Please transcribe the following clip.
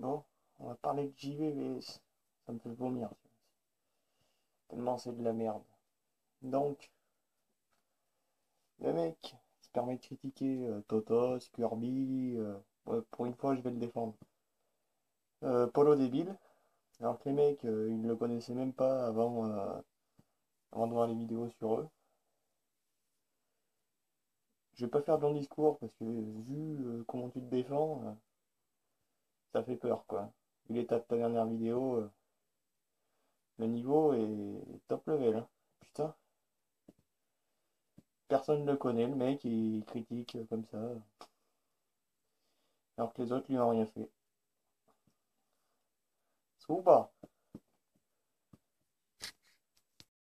Bon, on va parler de JV, mais ça me fait vomir. Tellement c'est de la merde. Donc, le mec qui se permet de critiquer Totos, Kirby, ouais, pour une fois je vais le défendre. Polo débile, alors que les mecs, ils ne le connaissaient même pas avant de voir les vidéos sur eux. Je vais pas faire de long discours parce que vu comment tu te défends, ça fait peur quoi. Vu l'état de ta dernière vidéo, le niveau est top level, hein. Putain, personne ne le connaît, le mec, il critique comme ça, alors que les autres lui ont rien fait. C'est ou pas?